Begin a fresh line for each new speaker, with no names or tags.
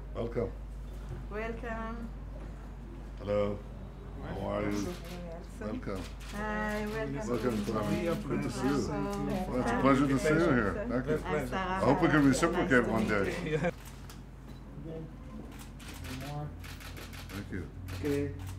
Welcome.
Welcome.
Hello. How are you? Welcome.
Hi, welcome.
Welcome to
Maria,
good to see you.
So,
Well, it's a pleasure to see you here. Thank you.
I'm Sarah.
I hope we can reciprocate
Nice
one
to meet
day.
you.
Thank you.
Okay.